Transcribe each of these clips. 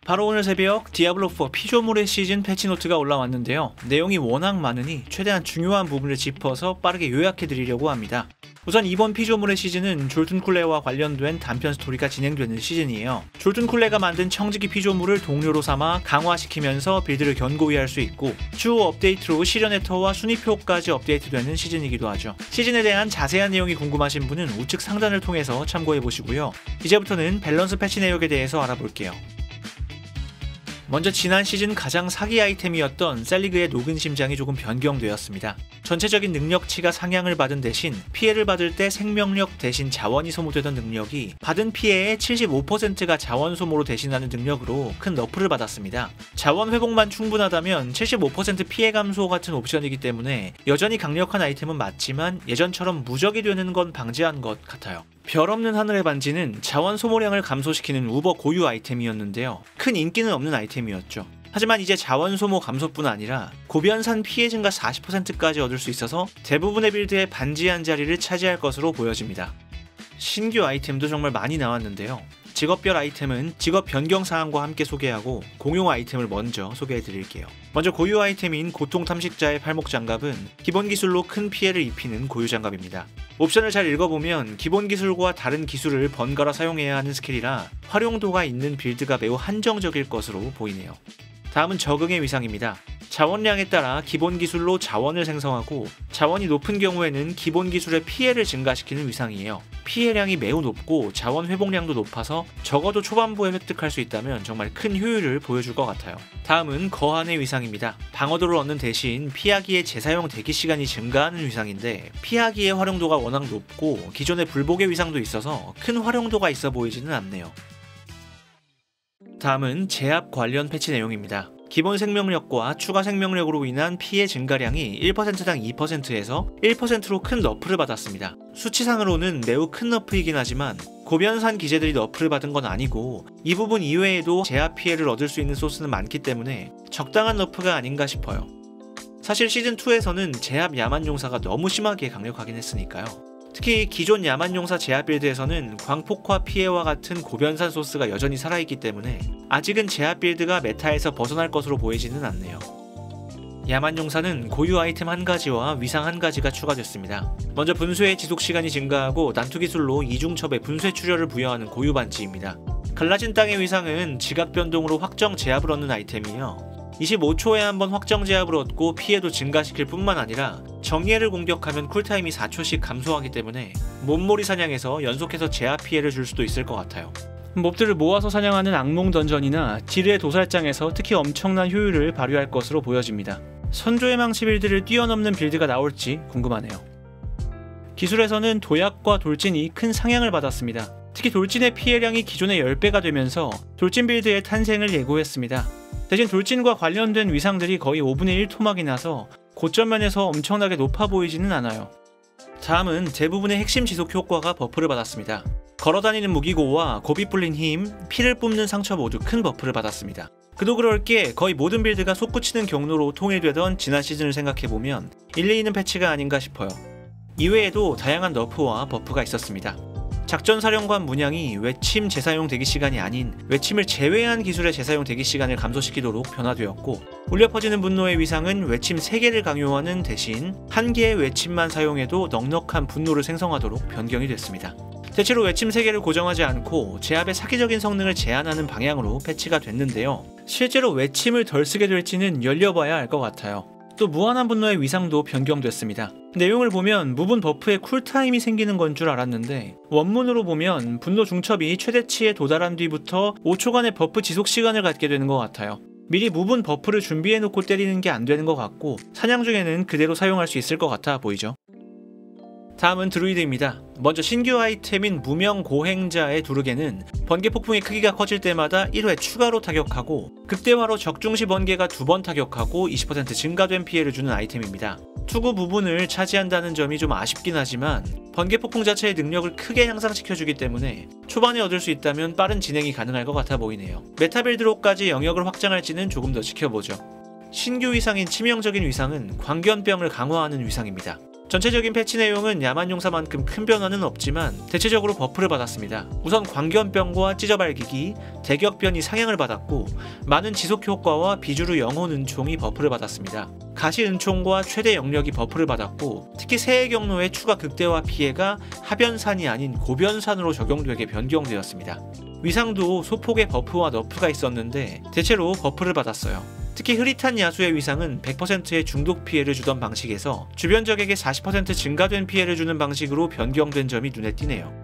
바로 오늘 새벽 디아블로4 피조물의 시즌 패치노트가 올라왔는데요. 내용이 워낙 많으니 최대한 중요한 부분을 짚어서 빠르게 요약해드리려고 합니다. 우선 이번 피조물의 시즌은 졸툰쿨레와 관련된 단편 스토리가 진행되는 시즌이에요. 졸툰쿨레가 만든 청지기 피조물을 동료로 삼아 강화시키면서 빌드를 견고히 할 수 있고, 추후 업데이트로 시련 혜터와 순위표까지 업데이트되는 시즌이기도 하죠. 시즌에 대한 자세한 내용이 궁금하신 분은 우측 상단을 통해서 참고해보시고요. 이제부터는 밸런스 패치 내역에 대해서 알아볼게요. 먼저 지난 시즌 가장 사기 아이템이었던 셀리그의 녹은 심장이 조금 변경되었습니다. 전체적인 능력치가 상향을 받은 대신 피해를 받을 때 생명력 대신 자원이 소모되던 능력이 받은 피해의 75%가 자원 소모로 대신하는 능력으로 큰 너프를 받았습니다. 자원 회복만 충분하다면 75% 피해 감소 같은 옵션이기 때문에 여전히 강력한 아이템은 맞지만 예전처럼 무적이 되는 건 방지한 것 같아요. 별 없는 하늘의 반지는 자원 소모량을 감소시키는 우버 고유 아이템이었는데요. 큰 인기는 없는 아이템이었죠. 하지만 이제 자원 소모 감소뿐 아니라 고변산 피해 증가 40%까지 얻을 수 있어서 대부분의 빌드의 반지한 자리를 차지할 것으로 보여집니다. 신규 아이템도 정말 많이 나왔는데요. 직업별 아이템은 직업 변경 사항과 함께 소개하고 공용 아이템을 먼저 소개해드릴게요. 먼저 고유 아이템인 고통 탐식자의 팔목 장갑은 기본 기술로 큰 피해를 입히는 고유 장갑입니다. 옵션을 잘 읽어보면 기본 기술과 다른 기술을 번갈아 사용해야 하는 스킬이라 활용도가 있는 빌드가 매우 한정적일 것으로 보이네요. 다음은 적응의 위상입니다. 자원량에 따라 기본 기술로 자원을 생성하고 자원이 높은 경우에는 기본 기술의 피해를 증가시키는 위상이에요. 피해량이 매우 높고 자원 회복량도 높아서 적어도 초반부에 획득할 수 있다면 정말 큰 효율을 보여줄 것 같아요. 다음은 거한의 위상입니다. 방어도를 얻는 대신 피하기의 재사용 대기 시간이 증가하는 위상인데 피하기의 활용도가 워낙 높고 기존의 불복의 위상도 있어서 큰 활용도가 있어 보이지는 않네요. 다음은 제압 관련 패치 내용입니다. 기본 생명력과 추가 생명력으로 인한 피해 증가량이 1%당 2%에서 1%로 큰 너프를 받았습니다. 수치상으로는 매우 큰 너프이긴 하지만 고변산 기재들이 너프를 받은 건 아니고 이 부분 이외에도 제압 피해를 얻을 수 있는 소스는 많기 때문에 적당한 너프가 아닌가 싶어요. 사실 시즌2에서는 제압 야만용사가 너무 심하게 강력하긴 했으니까요. 특히 기존 야만용사 제압 빌드에서는 광폭화 피해와 같은 고변산 소스가 여전히 살아있기 때문에 아직은 제압 빌드가 메타에서 벗어날 것으로 보이지는 않네요. 야만용사는 고유 아이템 한 가지와 위상 한 가지가 추가됐습니다. 먼저 분쇄의 지속시간이 증가하고 난투기술로 이중첩에 분쇄 출혈을 부여하는 고유 반지입니다. 갈라진 땅의 위상은 지각 변동으로 확정 제압을 얻는 아이템이에요. 25초에 한번 확정 제압을 얻고 피해도 증가시킬 뿐만 아니라 정예를 공격하면 쿨타임이 4초씩 감소하기 때문에 몸몰이 사냥에서 연속해서 제압 피해를 줄 수도 있을 것 같아요. 몹들을 모아서 사냥하는 악몽 던전이나 지뢰의 도살장에서 특히 엄청난 효율을 발휘할 것으로 보여집니다. 선조의 망치 빌드를 뛰어넘는 빌드가 나올지 궁금하네요. 기술에서는 도약과 돌진이 큰 상향을 받았습니다. 특히 돌진의 피해량이 기존의 10배가 되면서 돌진 빌드의 탄생을 예고했습니다. 대신 돌진과 관련된 위상들이 거의 5분의 1 토막이 나서 고점 면에서 엄청나게 높아 보이지는 않아요. 다음은 대부분의 핵심 지속 효과가 버프를 받았습니다. 걸어다니는 무기고와 고비 불린 힘, 피를 뿜는 상처 모두 큰 버프를 받았습니다. 그도 그럴 게 거의 모든 빌드가 솟구치는 경로로 통일되던 지난 시즌을 생각해보면 일리 있는 패치가 아닌가 싶어요. 이외에도 다양한 너프와 버프가 있었습니다. 작전사령관 문양이 외침 재사용 대기시간이 아닌 외침을 제외한 기술의 재사용 대기시간을 감소시키도록 변화되었고, 울려 퍼지는 분노의 위상은 외침 3개를 강요하는 대신 1개의 외침만 사용해도 넉넉한 분노를 생성하도록 변경이 됐습니다. 대체로 외침 3개를 고정하지 않고 제압의 사기적인 성능을 제한하는 방향으로 패치가 됐는데요. 실제로 외침을 덜 쓰게 될지는 열려봐야 알 것 같아요. 또 무한한 분노의 위상도 변경됐습니다. 내용을 보면 무분 버프에 쿨타임이 생기는 건 줄 알았는데 원문으로 보면 분노 중첩이 최대치에 도달한 뒤부터 5초간의 버프 지속 시간을 갖게 되는 것 같아요. 미리 무분 버프를 준비해놓고 때리는 게 안 되는 것 같고 사냥 중에는 그대로 사용할 수 있을 것 같아 보이죠. 다음은 드루이드입니다. 먼저 신규 아이템인 무명 고행자의 두르게는 번개 폭풍의 크기가 커질 때마다 1회 추가로 타격하고 극대화로 적중시 번개가 2번 타격하고 20% 증가된 피해를 주는 아이템입니다. 투구 부분을 차지한다는 점이 좀 아쉽긴 하지만 번개 폭풍 자체의 능력을 크게 향상시켜주기 때문에 초반에 얻을 수 있다면 빠른 진행이 가능할 것 같아 보이네요. 메타 빌드로까지 영역을 확장할지는 조금 더 지켜보죠. 신규 위상인 치명적인 위상은 광견병을 강화하는 위상입니다. 전체적인 패치 내용은 야만용사만큼 큰 변화는 없지만 대체적으로 버프를 받았습니다. 우선 광견병과 찢어발기기, 대격변이 상향을 받았고 많은 지속 효과와 비주류 영혼 은총이 버프를 받았습니다. 가시 은총과 최대 영력이 버프를 받았고 특히 새해 경로의 추가 극대화 피해가 하변산이 아닌 고변산으로 적용되게 변경되었습니다. 위상도 소폭의 버프와 너프가 있었는데 대체로 버프를 받았어요. 특히 흐릿한 야수의 위상은 100%의 중독 피해를 주던 방식에서 주변 적에게 40% 증가된 피해를 주는 방식으로 변경된 점이 눈에 띄네요.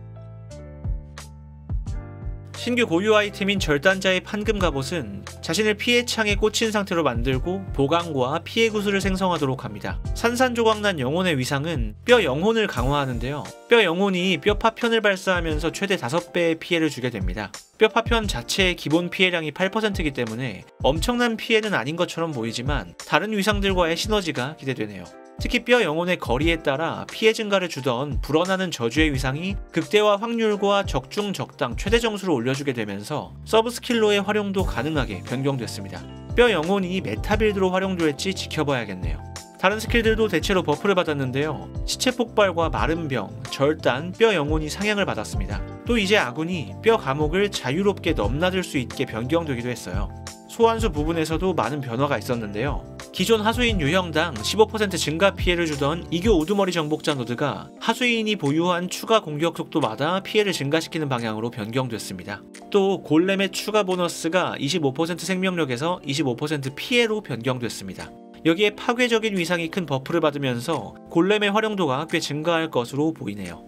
신규 고유 아이템인 절단자의 판금 갑옷은 자신을 피해 창에 꽂힌 상태로 만들고 보강과 피해 구슬을 생성하도록 합니다. 산산조각난 영혼의 위상은 뼈 영혼을 강화하는데요. 뼈 영혼이 뼈 파편을 발사하면서 최대 5배의 피해를 주게 됩니다. 뼈 파편 자체의 기본 피해량이 8%이기 때문에 엄청난 피해는 아닌 것처럼 보이지만 다른 위상들과의 시너지가 기대되네요. 특히 뼈 영혼의 거리에 따라 피해 증가를 주던 불어나는 저주의 위상이 극대화 확률과 적중 적당 최대 점수를 올려주게 되면서 서브 스킬로의 활용도 가능하게 변경됐습니다. 뼈 영혼이 메타빌드로 활용될지 지켜봐야겠네요. 다른 스킬들도 대체로 버프를 받았는데요. 시체 폭발과 마른 병, 절단, 뼈 영혼이 상향을 받았습니다. 또 이제 아군이 뼈 감옥을 자유롭게 넘나들 수 있게 변경되기도 했어요. 소환수 부분에서도 많은 변화가 있었는데요. 기존 하수인 유형당 15% 증가 피해를 주던 이교 우두머리 정복자 노드가 하수인이 보유한 추가 공격 속도마다 피해를 증가시키는 방향으로 변경됐습니다. 또 골렘의 추가 보너스가 25% 생명력에서 25% 피해로 변경됐습니다. 여기에 파괴적인 위상이 큰 버프를 받으면서 골렘의 활용도가 꽤 증가할 것으로 보이네요.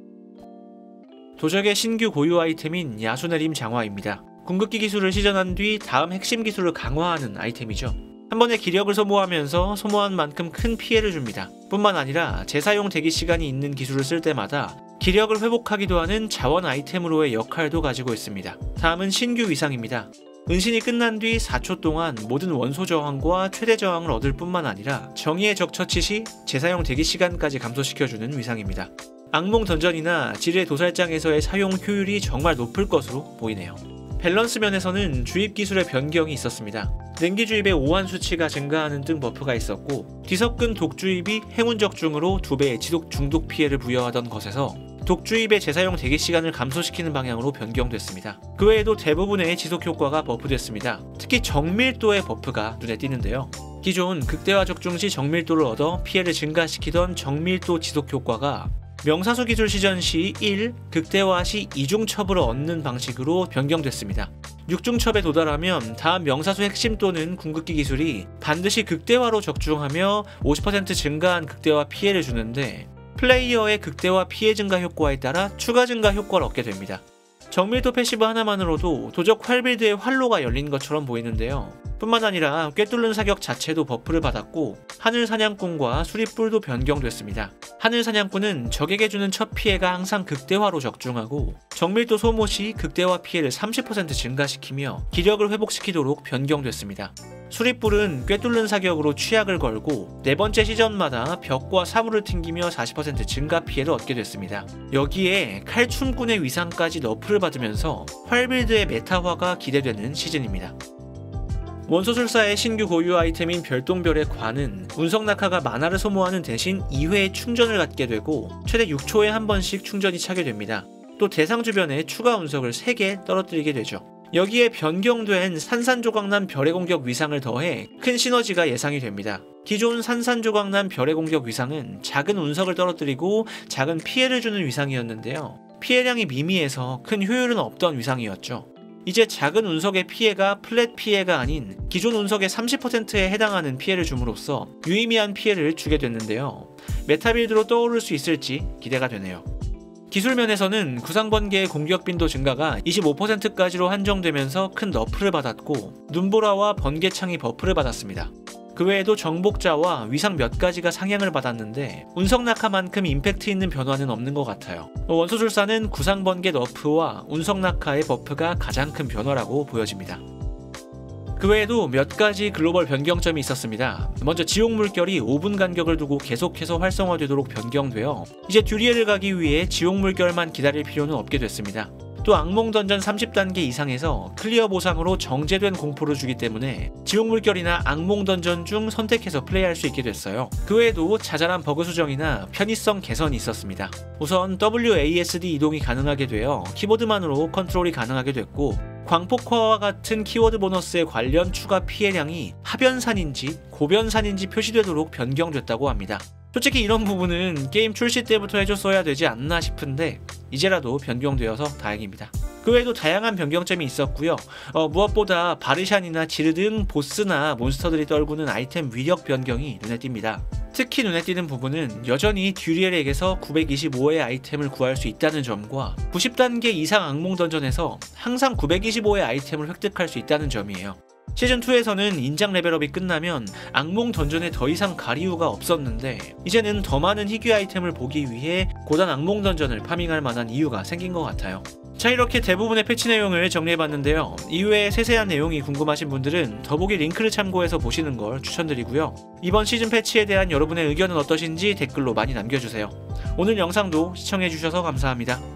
도적의 신규 고유 아이템인 야수내림 장화입니다. 궁극기 기술을 시전한 뒤 다음 핵심 기술을 강화하는 아이템이죠. 한 번에 기력을 소모하면서 소모한 만큼 큰 피해를 줍니다. 뿐만 아니라 재사용 대기 시간이 있는 기술을 쓸 때마다 기력을 회복하기도 하는 자원 아이템으로의 역할도 가지고 있습니다. 다음은 신규 위상입니다. 은신이 끝난 뒤 4초 동안 모든 원소 저항과 최대 저항을 얻을 뿐만 아니라 정의의 적 처치 시 재사용 대기 시간까지 감소시켜주는 위상입니다. 악몽 던전이나 지뢰 도살장에서의 사용 효율이 정말 높을 것으로 보이네요. 밸런스 면에서는 주입 기술의 변경이 있었습니다. 냉기 주입의 오한 수치가 증가하는 등 버프가 있었고 뒤섞은 독주입이 행운 적중으로 2배의 지속 중독 피해를 부여하던 것에서 독주입의 재사용 대기 시간을 감소시키는 방향으로 변경됐습니다. 그 외에도 대부분의 지속 효과가 버프됐습니다. 특히 정밀도의 버프가 눈에 띄는데요. 기존 극대화 적중 시 정밀도를 얻어 피해를 증가시키던 정밀도 지속 효과가 명사수 기술 시전 시 1, 극대화 시 2중첩으로 얻는 방식으로 변경됐습니다. 6중첩에 도달하면 다음 명사수 핵심 또는 궁극기 기술이 반드시 극대화로 적중하며 50% 증가한 극대화 피해를 주는데 플레이어의 극대화 피해 증가 효과에 따라 추가 증가 효과를 얻게 됩니다. 정밀도 패시브 하나만으로도 도적 활빌드의 활로가 열린 것처럼 보이는데요. 뿐만 아니라 꿰뚫는 사격 자체도 버프를 받았고 하늘 사냥꾼과 수리뿔도 변경됐습니다. 하늘 사냥꾼은 적에게 주는 첫 피해가 항상 극대화로 적중하고 정밀도 소모 시 극대화 피해를 30% 증가시키며 기력을 회복시키도록 변경됐습니다. 수리뿔은 꿰뚫는 사격으로 취약을 걸고 4번째 시전마다 벽과 사물을 튕기며 40% 증가 피해를 얻게 됐습니다. 여기에 칼춤꾼의 위상까지 너프를 받으면서 활빌드의 메타화가 기대되는 시즌입니다. 원소술사의 신규 고유 아이템인 별똥별의 관은 운석낙하가 마나를 소모하는 대신 2회의 충전을 갖게 되고 최대 6초에 한 번씩 충전이 차게 됩니다. 또 대상 주변에 추가 운석을 3개 떨어뜨리게 되죠. 여기에 변경된 산산조각난 별의 공격 위상을 더해 큰 시너지가 예상이 됩니다. 기존 산산조각난 별의 공격 위상은 작은 운석을 떨어뜨리고 작은 피해를 주는 위상이었는데요. 피해량이 미미해서 큰 효율은 없던 위상이었죠. 이제 작은 운석의 피해가 플랫 피해가 아닌 기존 운석의 30%에 해당하는 피해를 줌으로써 유의미한 피해를 주게 됐는데요. 메타빌드로 떠오를 수 있을지 기대가 되네요. 기술 면에서는 구상번개의 공격 빈도 증가가 25%까지로 한정되면서 큰 너프를 받았고 눈보라와 번개창이 버프를 받았습니다. 그 외에도 정복자와 위상 몇 가지가 상향을 받았는데 운석낙하만큼 임팩트 있는 변화는 없는 것 같아요. 원소술사는 구상번개 너프와 운석낙하의 버프가 가장 큰 변화라고 보여집니다. 그 외에도 몇 가지 글로벌 변경점이 있었습니다. 먼저 지옥 물결이 5분 간격을 두고 계속해서 활성화되도록 변경되어 이제 듀리엘을 가기 위해 지옥 물결만 기다릴 필요는 없게 됐습니다. 또 악몽 던전 30단계 이상에서 클리어 보상으로 정제된 공포를 주기 때문에 지옥 물결이나 악몽 던전 중 선택해서 플레이할 수 있게 됐어요. 그 외에도 자잘한 버그 수정이나 편의성 개선이 있었습니다. 우선 WASD 이동이 가능하게 되어 키보드만으로 컨트롤이 가능하게 됐고, 광폭화와 같은 키워드 보너스에 관련 추가 피해량이 하변산인지 고변산인지 표시되도록 변경됐다고 합니다. 솔직히 이런 부분은 게임 출시 때부터 해줬어야 되지 않나 싶은데 이제라도 변경되어서 다행입니다. 그 외에도 다양한 변경점이 있었고요. 무엇보다 바르샨이나 지르 등 보스나 몬스터들이 떨구는 아이템 위력 변경이 눈에 띕니다. 특히 눈에 띄는 부분은 여전히 듀리엘에게서 925의 아이템을 구할 수 있다는 점과 90단계 이상 악몽 던전에서 항상 925의 아이템을 획득할 수 있다는 점이에요. 시즌2에서는 인장 레벨업이 끝나면 악몽 던전에 더 이상 갈 이유가 없었는데 이제는 더 많은 희귀 아이템을 보기 위해 고단 악몽 던전을 파밍할 만한 이유가 생긴 것 같아요. 자, 이렇게 대부분의 패치 내용을 정리해봤는데요. 이외에 세세한 내용이 궁금하신 분들은 더보기 링크를 참고해서 보시는 걸 추천드리고요. 이번 시즌 패치에 대한 여러분의 의견은 어떠신지 댓글로 많이 남겨주세요. 오늘 영상도 시청해주셔서 감사합니다.